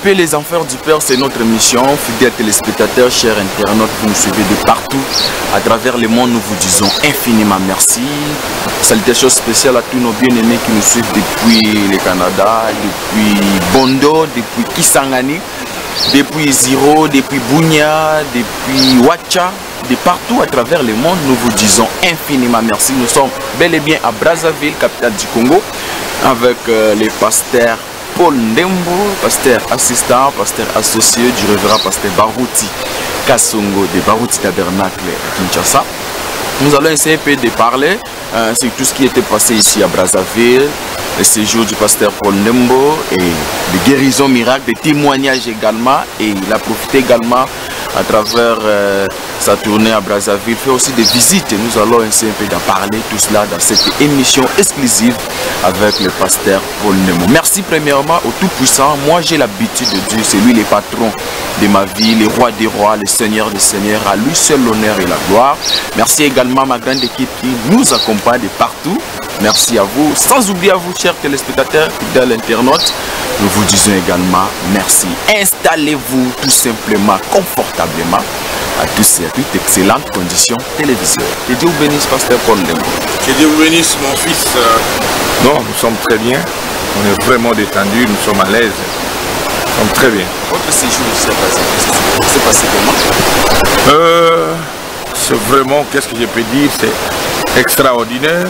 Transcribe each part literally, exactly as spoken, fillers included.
paix, les enfers du Père, c'est notre mission. Fidèles téléspectateurs, chers internautes, vous nous suivez de partout à travers le monde, nous vous disons infiniment merci. Salutations spéciales à tous nos bien-aimés qui nous suivent depuis le Canada, depuis Bondo, depuis Kisangani, depuis Ziro, depuis Bunia, depuis Wacha, de partout à travers le monde, nous vous disons infiniment merci. Nous sommes bel et bien à Brazzaville, capitale du Congo, avec euh, les pasteurs Paul Ndembo, pasteur assistant, pasteur associé du révérend pasteur Barouti Kasongo de Barouti Tabernacle à Kinshasa. Nous allons essayer un peu de parler euh, sur tout ce qui était passé ici à Brazzaville, le séjour du pasteur Paul Ndembo et les guérisons miracles, des témoignages également. Et il a profité également à travers euh, sa tournée à Brazzaville, fait aussi des visites. Et nous allons essayer un peu d'en parler, tout cela dans cette émission exclusive avec le pasteur Paul Ndembo. Merci premièrement au Tout-Puissant. Moi j'ai l'habitude de Dieu, c'est lui le patron de ma vie, le roi des rois, le seigneur des seigneurs, à lui seul l'honneur et la gloire. Merci également à ma grande équipe qui nous accompagne de partout. Merci à vous, sans oublier à vous chers téléspectateurs, fidèles internautes, nous vous disons également merci. Installez-vous tout simplement, confortablement, à tous ces toutes excellentes conditions télévisuelles. Que Dieu vous bénisse, pasteur Paul Ndembo. Que Dieu vous bénisse, mon fils. Non, nous sommes très bien, on est vraiment détendus, nous sommes à l'aise, nous sommes très bien. Votre séjour ici à Brazzaville, c'est passé comment? Euh, c'est vraiment, qu'est-ce que je peux dire, c'est extraordinaire.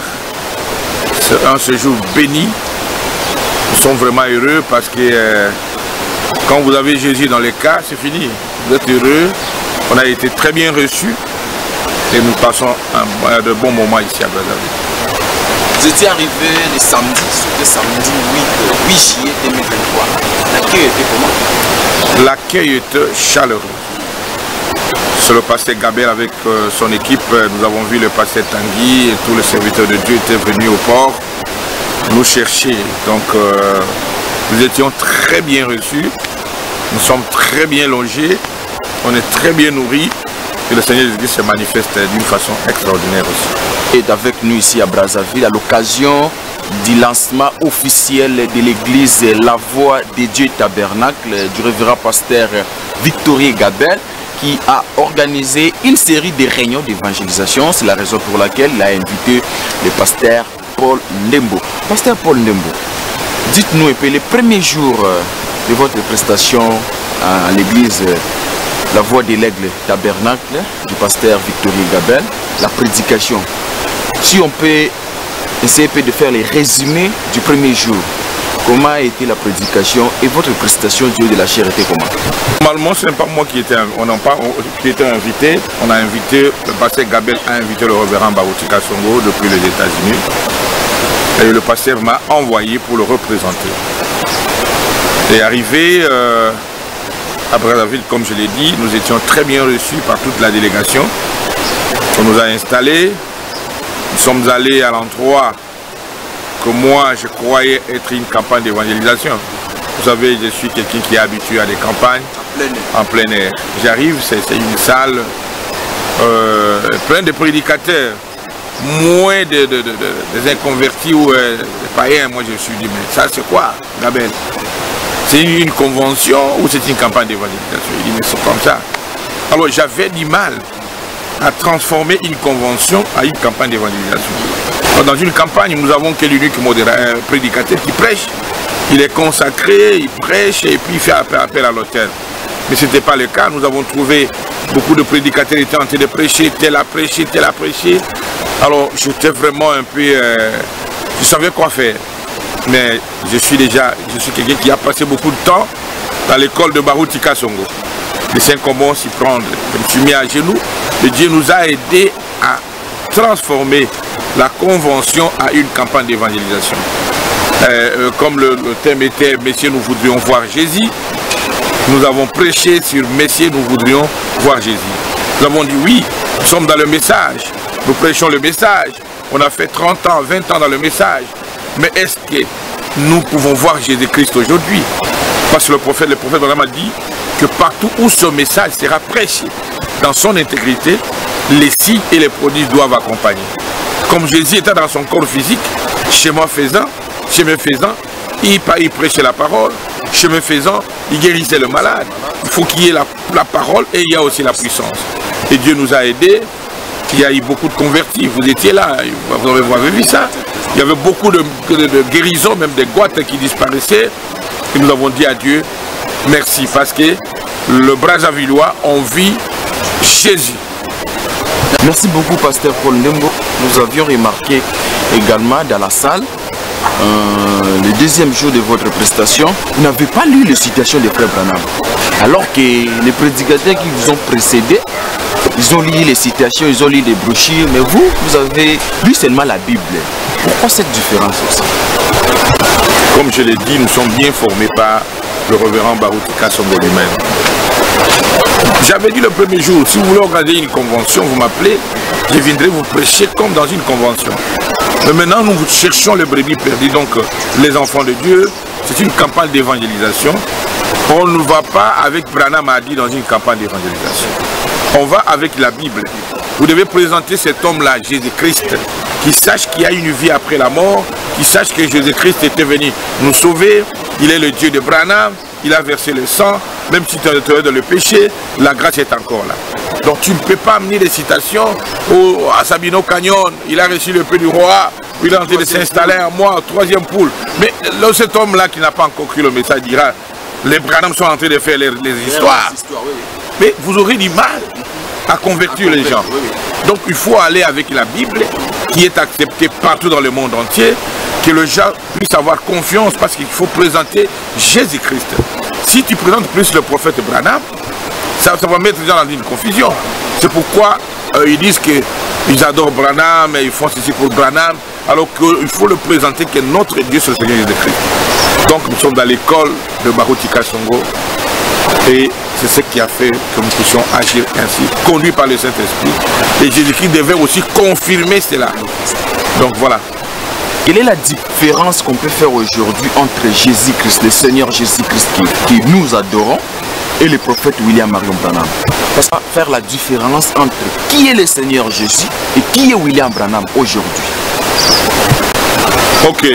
C'est un séjour béni. Nous sommes vraiment heureux parce que euh, quand vous avez Jésus dans les cas, c'est fini. Vous êtes heureux. On a été très bien reçus et nous passons un, de bons moments ici à Brazzaville. Vous étiez arrivé le samedi, c'était samedi huit juillet deux mille vingt-trois. L'accueil était comment? L'accueil était chaleureux. C'est le pasteur Gabriel avec euh, son équipe. Nous avons vu le pasteur Tanguy et tous les serviteurs de Dieu étaient venus au port nous chercher. Donc euh, nous étions très bien reçus. Nous sommes très bien logés. On est très bien nourris. Et le Seigneur Jésus se manifeste d'une façon extraordinaire aussi. Et avec nous ici à Brazzaville à l'occasion du lancement officiel de l'église La Voix de Dieu Tabernacle du révérend pasteur Victorien Gabel, qui a organisé une série de réunions d'évangélisation. C'est la raison pour laquelle il a invité le pasteur Paul Ndembo. Pasteur Paul Ndembo, dites-nous un peu les premiers jours de votre prestation à l'église La Voix de l'Aigle Tabernacle du pasteur Victorien Gabel, la prédication. Si on peut essayer de faire les résumés du premier jour, comment a été la prédication et votre prestation du haut de la chair était comment? Normalement, ce n'est pas moi qui était, on n'a pas, qui était invité. On a invité, le pasteur Gabel a invité le révérend Barouti Kasongo depuis les États-Unis. Et le pasteur m'a envoyé pour le représenter. Et arrivé euh, à Brazzaville, comme je l'ai dit, nous étions très bien reçus par toute la délégation. On nous a installés. Nous sommes allés à l'endroit que moi je croyais être une campagne d'évangélisation. Vous savez, je suis quelqu'un qui est habitué à des campagnes en plein air. J'arrive, c'est une salle euh, pleine de prédicateurs, moins de, de, de, de, des inconvertis ou euh, des païens. Moi je me suis dit, mais ça c'est quoi, Gabel? C'est une, une convention ou c'est une campagne d'évangélisation? Il dit, mais c'est comme ça. Alors j'avais du mal à transformer une convention à une campagne d'évangélisation. Dans une campagne, nous avons que l'unique modérateur, un prédicateur qui prêche. Il est consacré, il prêche et puis il fait appel, appel à l'autel. Mais ce n'était pas le cas. Nous avons trouvé beaucoup de prédicateurs qui étaient en train de prêcher, tel a prêché, tel a prêché. Alors j'étais vraiment un peu... Euh, je savais quoi faire. Mais je suis déjà, je suis quelqu'un qui a passé beaucoup de temps dans l'école de Barouti Kasongo. Les saints commencent à s'y prendre. Je me suis mis à genoux et Dieu nous a aidés à transformer la convention à une campagne d'évangélisation. Euh, euh, comme le, le thème était « Messieurs, nous voudrions voir Jésus », nous avons prêché sur « Messieurs, nous voudrions voir Jésus ». Nous avons dit « Oui, nous sommes dans le message, nous prêchons le message, on a fait trente ans, vingt ans dans le message, mais est-ce que nous pouvons voir Jésus-Christ aujourd'hui ?» Parce que le prophète, le prophète vraiment dit que partout où ce message sera prêché, dans son intégrité, les signes et les prodiges doivent accompagner. Comme Jésus était dans son corps physique, chemin faisant, chemin faisant, il, il prêchait la parole, chemin faisant, il guérissait le malade. Il faut qu'il y ait la, la parole et il y a aussi la puissance. Et Dieu nous a aidés. Il y a eu beaucoup de convertis. Vous étiez là, vous avez, vous avez vu ça. Il y avait beaucoup de, de, de guérisons, même des goites qui disparaissaient. Et nous avons dit à Dieu, merci, parce que le Brazzavillois, on vit Jésus. Merci beaucoup, Pasteur Paul Ndembo. Nous avions remarqué également dans la salle, euh, le deuxième jour de votre prestation, vous n'avez pas lu les citations des frères Branham. Alors que les prédicateurs qui vous ont précédés, ils ont lu les citations, ils ont lu les brochures, mais vous, vous avez lu seulement la Bible. Pourquoi cette différence aussi? Comme je l'ai dit, nous sommes bien formés par le révérend Baruti Kasongo lui-même. J'avais dit le premier jour, si vous voulez organiser une convention, vous m'appelez, je viendrai vous prêcher comme dans une convention. Mais maintenant, nous cherchons les brebis perdues, donc les enfants de Dieu. C'est une campagne d'évangélisation. On ne va pas avec Branham Hadi dans une campagne d'évangélisation. On va avec la Bible. Vous devez présenter cet homme-là, Jésus-Christ, qui sache qu'il y a une vie après la mort, qui sache que Jésus-Christ était venu nous sauver. Il est le Dieu de Branham, il a versé le sang, même si tu es dans le péché, la grâce est encore là. Donc tu ne peux pas amener des citations au, à Sabino Canyon, il a reçu le peu du roi, il est en train de s'installer à moi, troisième poule. Mais là, cet homme-là qui n'a pas encore cru le message dira, les Branham sont en train de faire les, les histoires. Mais vous aurez du mal à convertir les gens. Donc il faut aller avec la Bible, qui est acceptée partout dans le monde entier, que les gens puissent avoir confiance, parce qu'il faut présenter Jésus-Christ. Si tu présentes plus le prophète Branham, ça, ça va mettre les gens dans une confusion. C'est pourquoi euh, ils disent qu'ils adorent Branham et ils font ceci pour Branham, alors qu'il faut le présenter que notre Dieu, c'est le Seigneur Jésus-Christ. Donc nous sommes dans l'école de Baruti Kasongo et c'est ce qui a fait que nous puissions agir ainsi, conduits par le Saint-Esprit. Et Jésus-Christ devait aussi confirmer cela. Donc voilà. Quelle est la différence qu'on peut faire aujourd'hui entre Jésus-Christ, le Seigneur Jésus-Christ qui, qui nous adorons, et le prophète William Marion Branham? Parce qu'on va faire la différence entre qui est le Seigneur Jésus et qui est William Branham aujourd'hui. Ok.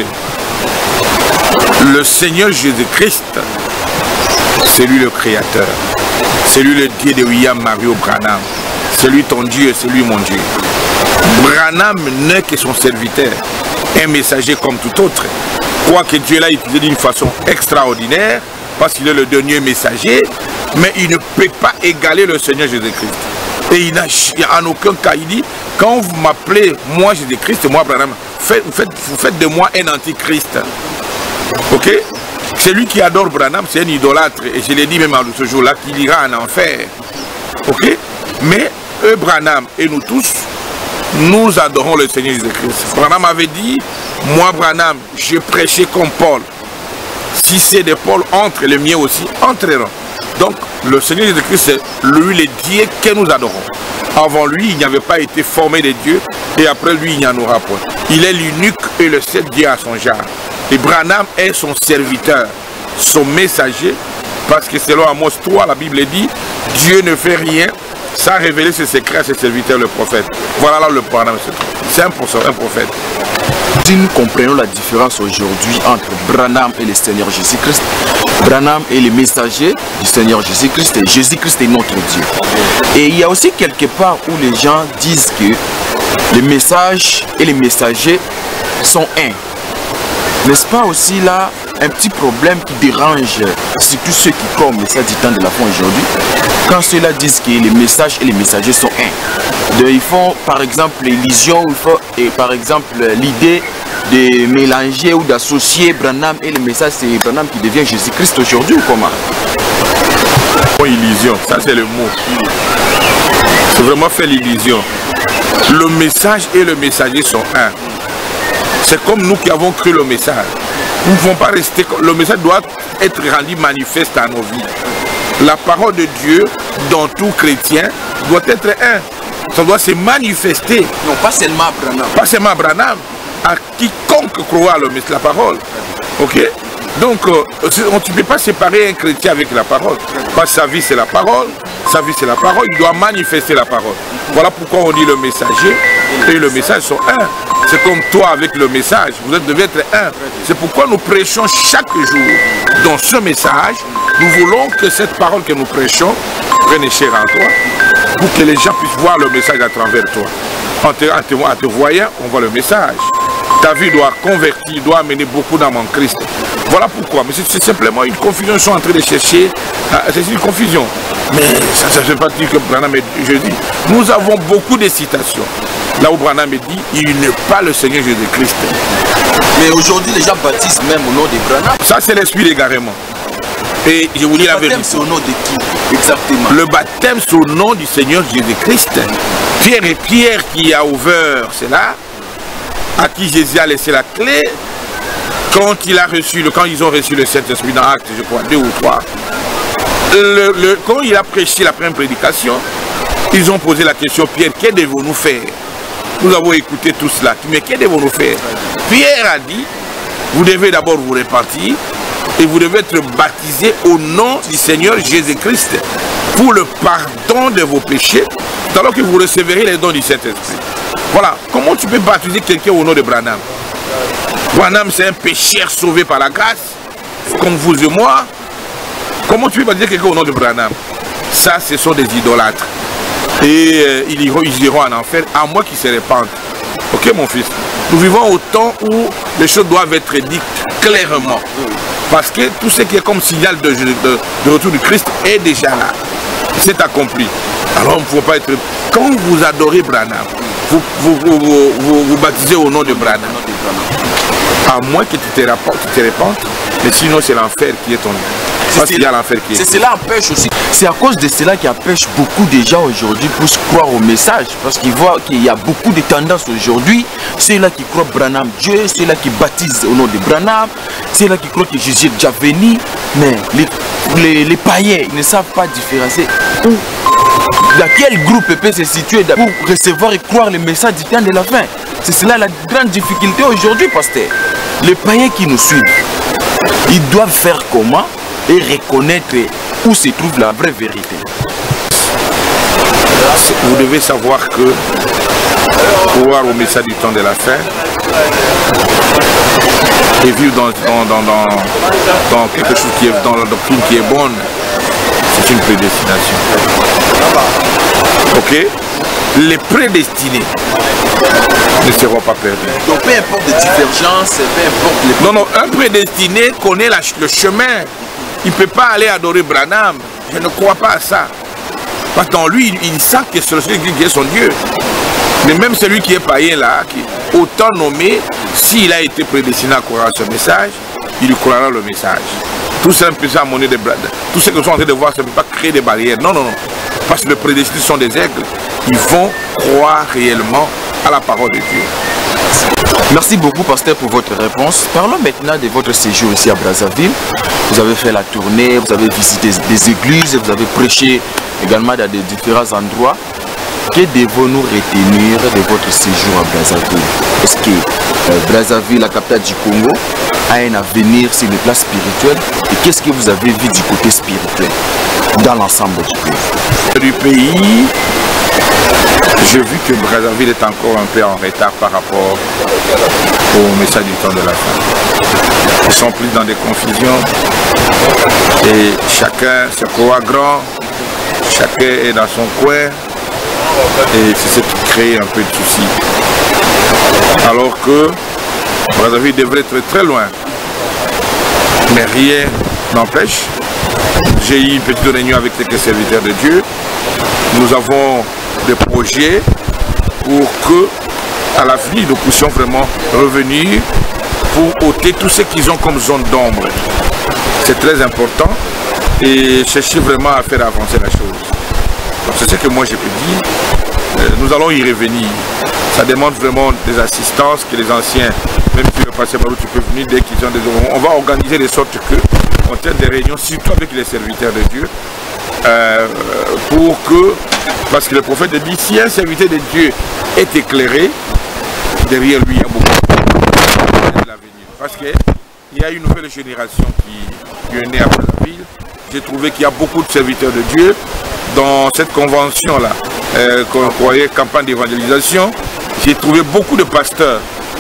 Le Seigneur Jésus-Christ, c'est lui le Créateur. C'est lui le Dieu de William Marion Branham. C'est lui ton Dieu, c'est lui mon Dieu. Branham n'est que son serviteur, un messager comme tout autre. Quoique Dieu l'a utilisé d'une façon extraordinaire, parce qu'il est le dernier messager, mais il ne peut pas égaler le Seigneur Jésus-Christ. Et il n'a en aucun cas, il dit, quand vous m'appelez moi Jésus-Christ, moi Branham, faites, vous, faites, vous faites de moi un antichrist. Ok? Celui qui adore Branham, c'est un idolâtre. Et je l'ai dit même à ce jour-là, qu'il ira en enfer. Ok? Mais eux, Branham et nous tous, nous adorons le Seigneur Jésus-Christ. Branham avait dit, moi Branham, je prêchais comme Paul. Si c'est de Paul, entre les miens aussi, entreront. Donc, le Seigneur Jésus-Christ, c'est lui le Dieu que nous adorons. Avant lui, il n'y avait pas été formé de Dieu, et après lui, il n'y en aura pas. Il est l'unique et le seul Dieu à son genre. Et Branham est son serviteur, son messager, parce que selon Amos trois, la Bible dit, Dieu ne fait rien sans révéler ses secrets à ses serviteurs, le prophète. Voilà là le Branham, c'est un, un prophète. Si nous comprenons la différence aujourd'hui entre Branham et le Seigneur Jésus-Christ, Branham est le messager du Seigneur Jésus-Christ et Jésus-Christ est notre Dieu. Et il y a aussi quelque part où les gens disent que les messages et les messagers sont un. N'est-ce pas aussi là un petit problème qui dérange surtout ceux qui croient au message du temps de la fin aujourd'hui, quand ceux-là disent que les messages et les messagers sont un. De, ils font par exemple l'illusion, et par exemple l'idée de mélanger ou d'associer Branham et le message, c'est Branham qui devient Jésus-Christ aujourd'hui ou comment? Illusion, ça c'est le mot. C'est vraiment fait l'illusion. Le message et le messager sont un. C'est comme nous qui avons cru le message. Nous ne pouvons pas rester. Le message doit être rendu manifeste à nos vies. La parole de Dieu, dans tout chrétien, doit être un. Ça doit se manifester. Non, pas seulement à Branham. Pas seulement à Branham. À quiconque croit le, la parole. Ok? Donc, euh, on ne peut pas séparer un chrétien avec la parole. Parce que sa vie, c'est la parole. Sa vie, c'est la parole. Il doit manifester la parole. Voilà pourquoi on dit le messager et le message sont un. C'est comme toi avec le message, vous devez être un. C'est pourquoi nous prêchons chaque jour. Dans ce message, nous voulons que cette parole que nous prêchons prenne chair en toi, pour que les gens puissent voir le message à travers toi. En te, en te, en te voyant, on voit le message. Ta vie doit convertir, doit amener beaucoup d'âmes en Christ. Voilà pourquoi. Mais c'est simplement une confusion. Ils sont en train de chercher. C'est une confusion. Mais ça ne veut pas dire que Branham est jeudi. Nous avons beaucoup de citations. Là où Branham dit, il n'est pas le Seigneur Jésus-Christ. Mais aujourd'hui, les gens baptisent même au nom de Branham. Ça, c'est l'esprit d'égarement. Et je vous dis la vérité. Le baptême, c'est au nom de qui exactement? Le baptême, c'est au nom du Seigneur Jésus-Christ. Pierre et Pierre qui a ouvert cela, à qui Jésus a laissé la clé, quand, il a reçu le, quand ils ont reçu le Saint-Esprit dans Actes, je crois, deux ou trois, le, le, quand il a prêché la première prédication, ils ont posé la question, Pierre, que devons-nous faire? Nous avons écouté tout cela, mais que devons-nous faire? Pierre a dit, vous devez d'abord vous repentir, et vous devez être baptisé au nom du Seigneur Jésus-Christ pour le pardon de vos péchés, alors que vous recevrez les dons du Saint-Esprit. Voilà, comment tu peux baptiser quelqu'un au nom de Branham? Branham, c'est un pécheur sauvé par la grâce, comme vous et moi. Comment tu peux baptiser quelqu'un au nom de Branham? Ça, ce sont des idolâtres. Et euh, ils, iront, ils iront en enfer, à moins qu'ils se répandent. Ok, mon fils? Nous vivons au temps où les choses doivent être dites clairement. Parce que tout ce qui est comme signal de, de, de retour du Christ est déjà là. C'est accompli. Alors on ne peut pas être... Quand vous adorez Branham, vous vous, vous, vous, vous, vous baptisez au nom de Branham. À moins que tu te répandes, mais sinon c'est l'enfer qui est ton... Parce qu'il y a l'enfer qui est... C'est cela empêche aussi. C'est à cause de cela qui empêche beaucoup de gens aujourd'hui pour se croire au message. Parce qu'ils voient qu'il y a beaucoup de tendances aujourd'hui. Ceux-là qui croient Branham Dieu, ceux-là qui baptisent au nom de Branham, ceux-là qui croient que Jésus est déjà venu. Mais les, les, les païens ne savent pas différencier où, dans quel groupe peut se situer pour recevoir et croire le message du temps de la fin. C'est cela la grande difficulté aujourd'hui, pasteur. Les païens qui nous suivent, ils doivent faire comment et reconnaître où se trouve la vraie vérité. Vous devez savoir que croire au message du temps de la fin et vivre dans, dans, dans, dans, dans quelque chose qui est dans la doctrine qui est bonne, c'est une prédestination. Ok? Les prédestinés ne seront pas perdus. Donc peu importe les divergences, peu importe les... Non, non, un prédestiné connaît la, le chemin. Il ne peut pas aller adorer Branham. Je ne crois pas à ça. Parce que dans lui, il, il sent que c'est celui qui est son Dieu. Mais même celui qui est païen là, qui est autant nommé, s'il a été prédestiné à croire à ce message, il lui croira le message. Tout ça, à monnaie de Branham. Tout ce que nous sommes en train de voir, ça ne peut pas créer des barrières. Non, non, non. Parce que les prédestinés sont des aigles. Ils vont croire réellement à la parole de Dieu. Merci beaucoup, pasteur, pour votre réponse. Parlons maintenant de votre séjour ici à Brazzaville. Vous avez fait la tournée, vous avez visité des églises, vous avez prêché également dans des différents endroits. Que devons-nous retenir de votre séjour à Brazzaville? Est-ce que euh, Brazzaville, la capitale du Congo, a un avenir sur le plan spirituel? Et qu'est-ce que vous avez vu du côté spirituel dans l'ensemble du pays? Du pays, j'ai vu que Brazzaville est encore un peu en retard par rapport au message du temps de la fin. Ils sont pris dans des confusions et chacun se croit grand, chacun est dans son coin et c'est ce qui crée un peu de soucis. Alors que Brazzaville devrait être très loin, mais rien n'empêche. J'ai eu une petite réunion avec les serviteurs de Dieu. Nous avons des projets pour que, à l'avenir, nous puissions vraiment revenir pour ôter tout ce qu'ils ont comme zone d'ombre. C'est très important et chercher vraiment à faire avancer la chose. C'est ce que moi je peux dire. Nous allons y revenir. Ça demande vraiment des assistances que les anciens, même si le passé par où tu peux venir dès qu'ils ont des... On va organiser de sorte que on tient des réunions, surtout avec les serviteurs de Dieu, euh, pour que, parce que le prophète dit, si un serviteur de Dieu est éclairé, derrière lui il y a beaucoup de l'avenir. Parce qu'il y a une nouvelle génération qui, qui est née à Brazzaville. J'ai trouvé qu'il y a beaucoup de serviteurs de Dieu dans cette convention-là, euh, qu'on croyait campagne d'évangélisation. J'ai trouvé beaucoup de pasteurs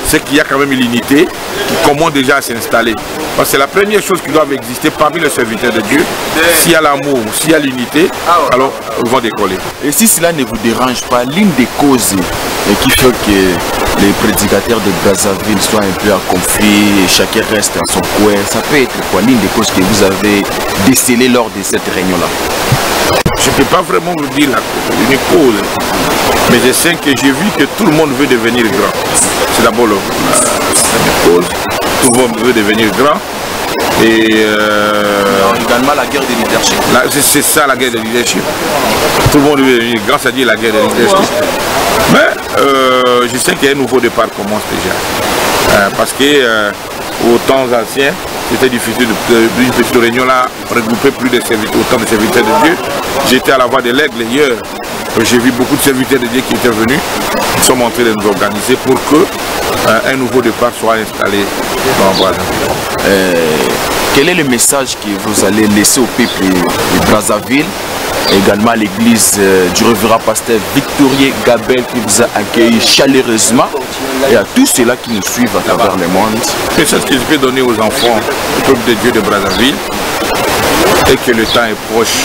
c'est qu'il y a quand même l'unité qui commence déjà à s'installer. Parce que c'est la première chose qui doit exister parmi les serviteurs de Dieu. S'il y a l'amour, s'il y a l'unité, alors ils vont décoller. Et si cela ne vous dérange pas, l'une des causes qui fait que les prédicateurs de Brazzaville soient un peu en conflit et chacun reste à son coin, ça peut être quoi l'une des causes que vous avez décelées lors de cette réunion-là? Je ne peux pas vraiment vous dire la, une cause, mais je sais que j'ai vu que tout le monde veut devenir grand. C'est d'abord la, la cause. Tout le monde veut devenir grand. Et euh, également la guerre de leadership. C'est ça la guerre de leadership. Tout le monde veut devenir grand, c'est-à-dire la guerre de leadership. Mais euh, je sais qu'un nouveau départ commence déjà. Euh, parce que euh, aux temps anciens, c'était difficile d'une petite réunion là, regrouper plus de serviteurs, autant de serviteurs de Dieu. J'étais à la voix de l'aigle hier. J'ai vu beaucoup de serviteurs de Dieu qui étaient venus. Ils sont en train de nous organiser pour que euh, un nouveau départ soit installé dans voilà. euh, Quel est le message que vous allez laisser au peuple de Brazzaville, également à l'église euh, du révérend pasteur Victorien Gabel qui vous a accueilli chaleureusement, et à tous ceux-là qui nous suivent à travers le monde? C'est ce que je peux donner aux enfants du peuple de Dieu de Brazzaville, et que le temps est proche.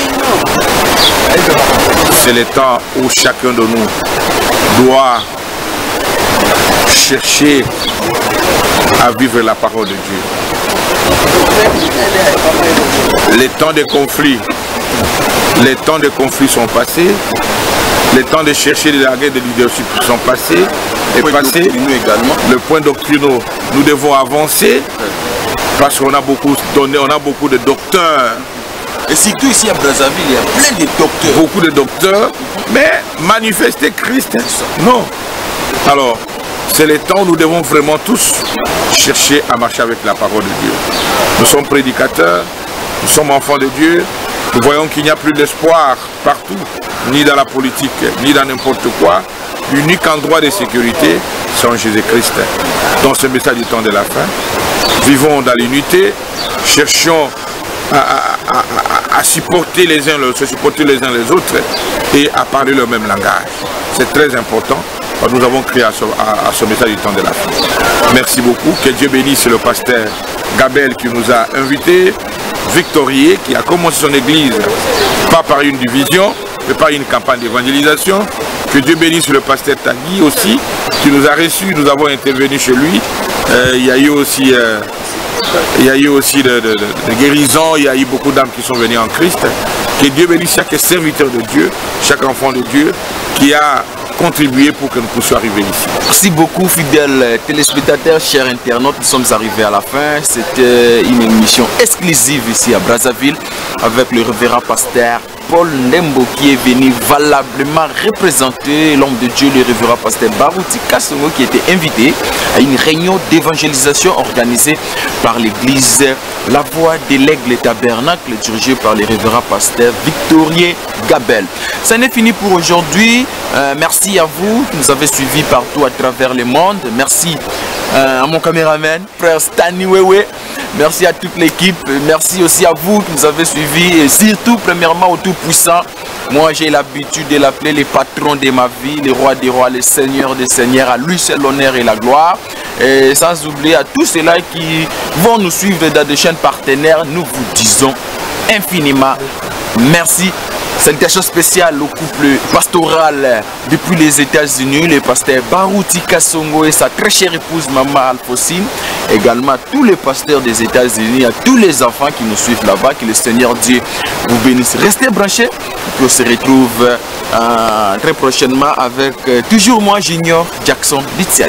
C'est le temps où chacun de nous doit chercher à vivre la parole de Dieu. Les temps de conflit, les temps de conflit sont passés, les temps de chercher la guerre de leadership sont passés, et passés. Le point doctrinal, nous devons avancer parce qu'on a beaucoup donné, on a beaucoup de docteurs. Et surtout ici à Brazzaville, il y a plein de docteurs. Beaucoup de docteurs, mais manifester Christ, non. Alors, c'est le temps où nous devons vraiment tous chercher à marcher avec la parole de Dieu. Nous sommes prédicateurs, nous sommes enfants de Dieu, nous voyons qu'il n'y a plus d'espoir partout, ni dans la politique, ni dans n'importe quoi. L'unique endroit de sécurité, c'est en Jésus-Christ. Dans ce message du temps de la fin, vivons dans l'unité, cherchons à, à, à, à supporter les uns, se supporter les uns les autres et à parler le même langage. C'est très important. Nous avons créé à ce, à, à ce message du temps de la fin. Merci beaucoup. Que Dieu bénisse le pasteur Gabel qui nous a invités, Victorier qui a commencé son église, pas par une division, mais par une campagne d'évangélisation. Que Dieu bénisse le pasteur Tanguy aussi, qui nous a reçus, nous avons intervenu chez lui. Euh, il y a eu aussi, euh, il y a eu aussi de, de, de, de guérison, il y a eu beaucoup d'âmes qui sont venues en Christ. Que Dieu bénisse chaque serviteur de Dieu, chaque enfant de Dieu qui a contribué pour que nous puissions arriver ici. Merci beaucoup fidèles téléspectateurs, chers internautes, nous sommes arrivés à la fin. C'était une émission exclusive ici à Brazzaville avec le révérend pasteur Paul Ndembo qui est venu valablement représenter l'homme de Dieu, le révérend pasteur Barouti Kassongo, qui était invité à une réunion d'évangélisation organisée par l'église La Voix de l'Aigle Tabernacle, dirigée par le révérend pasteur Victorien Gabel. Ça n'est fini pour aujourd'hui. Euh, merci à vous qui nous avez suivis partout à travers le monde. Merci euh, à mon caméraman, frère Stani Wewe. Merci à toute l'équipe. Merci aussi à vous qui nous avez suivis. Et surtout, premièrement, au Tout-Puissant. Moi, j'ai l'habitude de l'appeler le patron de ma vie, le roi des rois, le seigneur des seigneurs. À lui, c'est l'honneur et la gloire. Et sans oublier à tous ceux-là qui vont nous suivre dans des chaînes partenaires, nous vous disons infiniment merci. Salutation spéciale au couple pastoral depuis les États-Unis, le pasteur Barouti Kassongo et sa très chère épouse Maman Alphonsine. Également à tous les pasteurs des États-Unis, à tous les enfants qui nous suivent là-bas, que le Seigneur Dieu vous bénisse. Restez branchés, puis on se retrouve euh, très prochainement avec euh, toujours moi, Junior Jackson Litziali.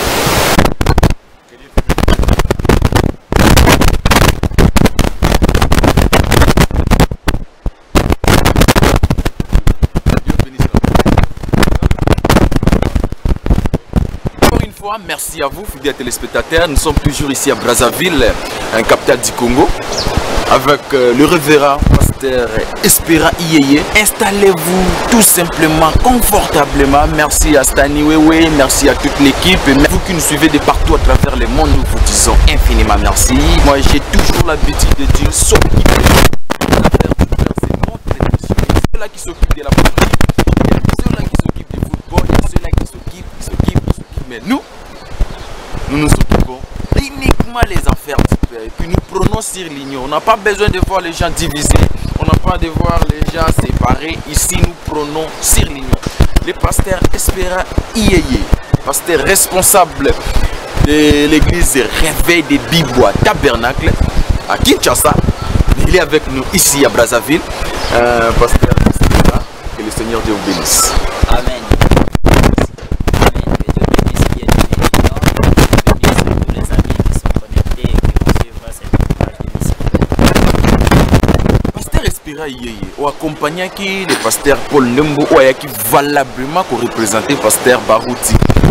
Merci à vous, fidèles téléspectateurs. Nous sommes toujours ici à Brazzaville, un capitale du Congo, avec euh, le révérend pasteur Espérant Iyeye. Installez-vous tout simplement, confortablement. Merci à Stani Wewe, merci à toute l'équipe. Et vous qui nous suivez de partout à travers le monde, nous vous disons infiniment merci. Moi, j'ai toujours l'habitude de dire s'occuper de l'affaire du cœur, c'est mon prédiction. Ceux-là qui s'occupent de la politique, ceux-là qui s'occupent du football, ceux-là qui s'occupent, qui s'occupent, qui s'occupent. Mais nous, nous nous occupons uniquement les affaires du Père. Et puis nous prenons sur l'union. On n'a pas besoin de voir les gens divisés. On n'a pas de voir les gens séparés. Ici, nous prenons sur l'union. Le pasteur Espera Iyeye, pasteur responsable de l'église Réveil des Bibois Tabernacle à Kinshasa. Il est avec nous ici à Brazzaville. Euh, pasteur Espera, que le Seigneur Dieu vous bénisse. Amen. Ou accompagnant qui le pasteur Paul Ndembo ou qui valablement représenté le pasteur Barouti.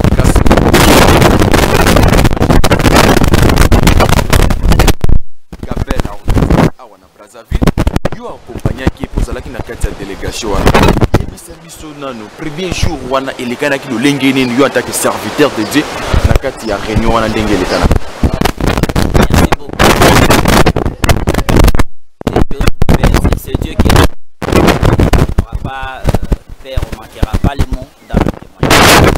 Gabel à Brazzaville, yo accompagnant qui pose la qui na kati délégation. Et service nano premier jour wana elekana ki lo lengeni yo en tant que serviteur de Dieu na kati ya réunion wana ndenge elekana. C'est Dieu qui n'aura pas euh, faire, on ne manquera pas les mots dans le témoignage.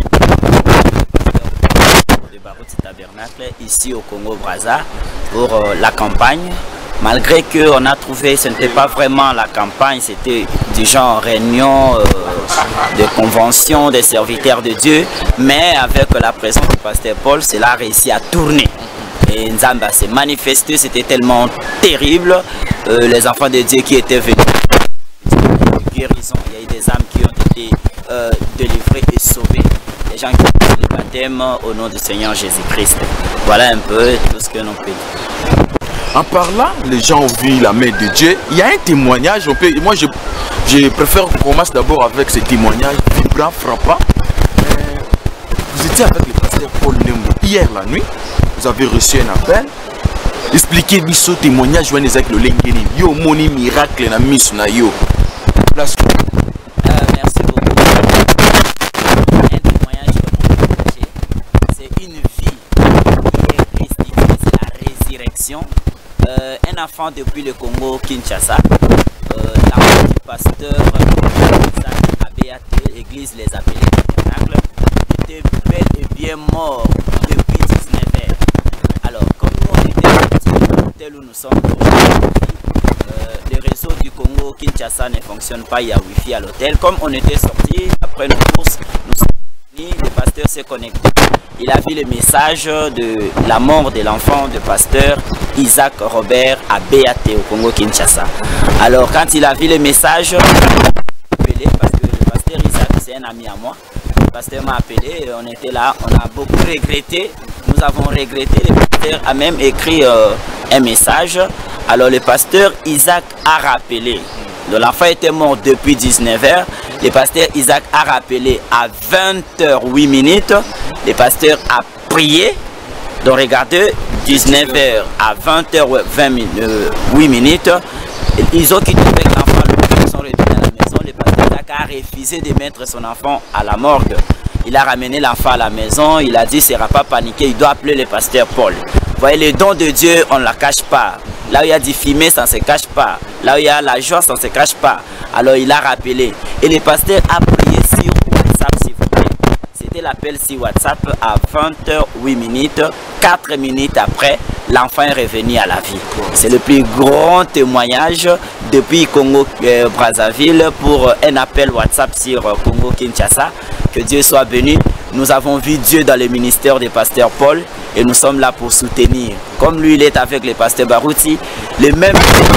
De Barouti Tabernacle ici au Congo Brazza pour euh, la campagne. Malgré qu'on a trouvé, ce n'était pas vraiment la campagne, c'était du genre réunion euh, de convention des serviteurs de Dieu, mais avec la présence du pasteur Paul, cela a réussi à tourner. Et Nzamba s'est manifesté, c'était tellement terrible. Euh, les enfants de Dieu qui étaient venus, guérison, il y a eu des âmes qui ont été euh, délivrées et sauvées. Les gens qui ont fait le baptême au nom du Seigneur Jésus-Christ. Voilà un peu tout ce que nous peut dire. En parlant, les gens ont vu la main de Dieu. Il y a un témoignage, on peut, moi je, je préfère qu'on commence d'abord avec ce témoignage vibrant, frappant. Euh, vous étiez avec le pasteur Paul Ndembo hier la nuit. Vous avez reçu un appel. Expliquez-moi ce témoignage avec le lengeni. Yo moni miracle na miss na yo. Place. Euh, merci beaucoup. Un témoignage c'est une vie qui est restituée, c'est la résurrection. Euh, un enfant depuis le Congo Kinshasa. Euh, l'enfant du pasteur à B A T, l'église les appelés Tabernacle, était bel et bien mort depuis dix-neuf heures. Alors, comme nous on était à l'hôtel où nous sommes aujourd'hui, euh, le réseau du Congo Kinshasa ne fonctionne pas, il y a Wi-Fi à l'hôtel. Comme on était sortis après nos courses, nous sommes venus, le pasteur s'est connecté. Il a vu le message de la mort de l'enfant de pasteur Isaac Robert à B A T au Congo Kinshasa. Alors, quand il a vu le message, il m'a appelé parce que le pasteur Isaac c'est un ami à moi. Le pasteur m'a appelé, on était là, on a beaucoup regretté. Nous avons regretté, le pasteur a même écrit euh, un message. Alors le pasteur Isaac a rappelé, l'enfant était mort depuis dix-neuf heures, le pasteur Isaac a rappelé à vingt heures huit minutes, le pasteur a prié, donc regardez, dix-neuf heures à vingt heures huit minutes, ils ont quitté avec l'enfant, ils sont revenus à la maison, le pasteur Isaac a refusé de mettre son enfant à la morgue. Il a ramené l'enfant à la maison, il a dit, il ne sera pas paniqué, il doit appeler le pasteur Paul. Vous voyez, les dons de Dieu, on ne la cache pas. Là où il y a du fumier, ça ne se cache pas. Là où il y a la joie, ça ne se cache pas. Alors il a rappelé. Et le pasteur a prié sur WhatsApp, s'il vous plaît. C'était l'appel sur WhatsApp à vingt heures huit minutes. quatre minutes après, l'enfant est revenu à la vie. C'est le plus grand témoignage depuis Congo euh, Brazzaville pour un appel WhatsApp sur euh, Congo Kinshasa. Que Dieu soit béni. Nous avons vu Dieu dans le ministère du pasteur Paul et nous sommes là pour soutenir. Comme lui, il est avec le pasteur Barouti, le même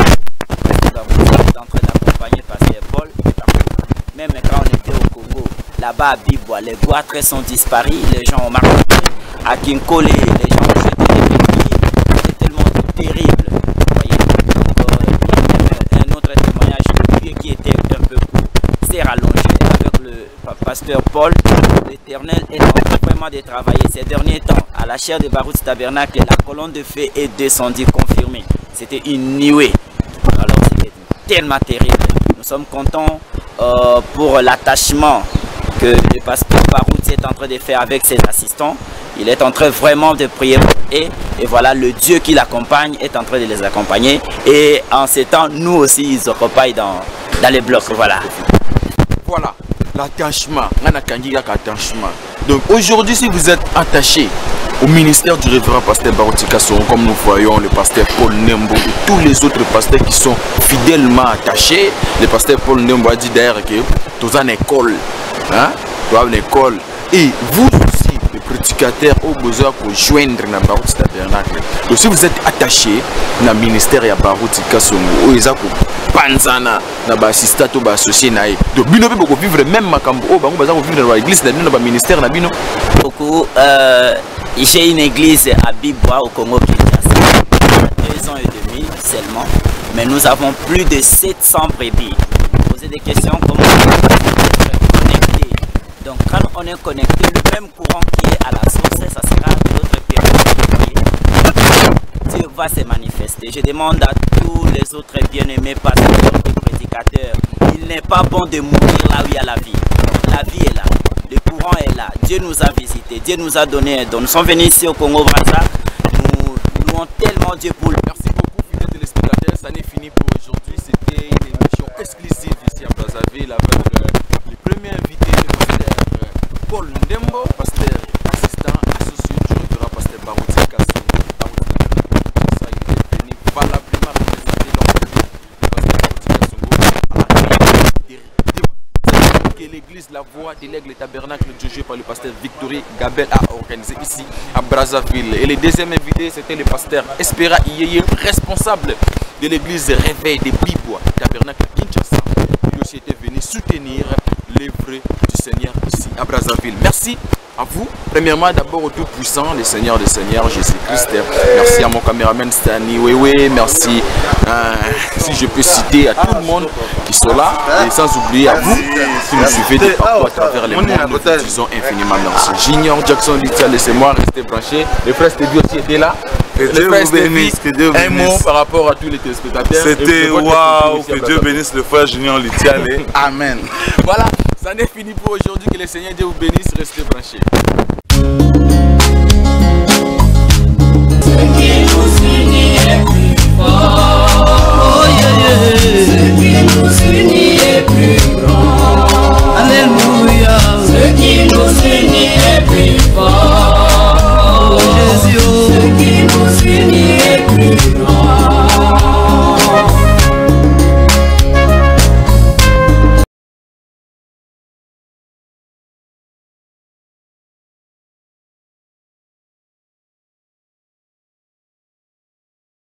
Barouti est en train d'accompagner le pasteur Paul. Même quand on était au Congo, là-bas à Bibois, les goitres sont disparus, les gens ont marqué. À Kinkole, les gens ont jeté des béquilles. C'est tellement terrible. Vous voyez. Donc, euh, il y a un autre témoignage de Dieu qui était un peu court. C'est rallongé avec le pasteur Paul. L'Éternel est en train vraiment de travailler ces derniers temps. À la chaire de Barouti Tabernacle, la colonne de feu est descendue, confirmée. C'était une nuée. Alors c'était tellement terrible. Nous sommes contents euh, pour l'attachement que le pasteur Barouti est en train de faire avec ses assistants. Il est en train vraiment de prier pour eux. Et voilà, le Dieu qui l'accompagne est en train de les accompagner. Et en ces temps, nous aussi, ils accompagnent dans, dans les blocs. Voilà. Voilà. L'attachement. Donc aujourd'hui, si vous êtes attaché au ministère du révérend pasteur Barouti Kassongo, comme nous voyons le pasteur Paul Nembo et tous les autres pasteurs qui sont fidèlement attachés. Le pasteur Paul Nembo a dit d'ailleurs que tous en école, hein, une école. Et vous aussi, les prédicateurs, ont besoin de joindre dans Barouti Tabernacle. Donc si vous êtes attaché dans le ministère de Barouti Kassongo, ou ils ont panzana na ba assistant ou ba associé naï. Donc bino pe boko vivre même makambo o bango baza ko vivre dans l'église na bino na ba ministère na bino. Beaucoup euh j'ai une église à Bibwa au Congo Kinshasa. Deux ans et demi seulement, mais nous avons plus de sept cents brebis. Posez des questions comment on est connecté. Donc quand on est connecté, le même courant qui est à la source, ça sera de l'autre côté. Dieu va se manifester. Je demande à tous les autres bien-aimés pasteurs et prédicateurs, il n'est pas bon de mourir là où il y a la vie. La vie est là, le courant est là. Dieu nous a visités, Dieu nous a donné un don. Nous sommes venus ici au Congo-Brazza. Nous louons tellement Dieu pour le... Merci beaucoup, fidèles téléspectateurs. Ça n'est fini pour aujourd'hui. C'était une émission exclusive ici à Brazzaville avec euh, le premier invité, le pasteur euh, Paul Ndembo, pasteur assistant associé du révérend pasteur Barouti Kassongo. Valablement représenté que l'église La Voix délègue le tabernacle dirigé par le pasteur Victory Gabel a organisé ici à Brazzaville. Et le deuxième invité, c'était le pasteur Espera Iyeye, responsable de l'église Réveil des Bibwa, tabernacle Kinshasa. Il aussi était venu soutenir l'œuvre du Seigneur ici à Brazzaville. Merci à vous. Premièrement, d'abord au Tout-Puissant, le Seigneur des Seigneurs, Jésus-Christ. Merci à mon caméraman Stani Wewe. Merci, euh, si je peux citer, à tout le monde qui sont là. Et sans oublier à vous qui nous suivez de partout à travers les mondes. Nous vous disons infiniment merci. Junior Jackson Litia, laissez-moi rester branché. Le frère Stevie aussi était là. Que Dieu vous bénisse, que Dieu vous bénisse. Un mot par rapport à tous les téléspectateurs. C'était waouh, que Dieu bénisse le frère Junior Litia. Amen. Voilà, ça n'est fini pour aujourd'hui. Que le Seigneur Dieu vous bénisse. Restez branchés.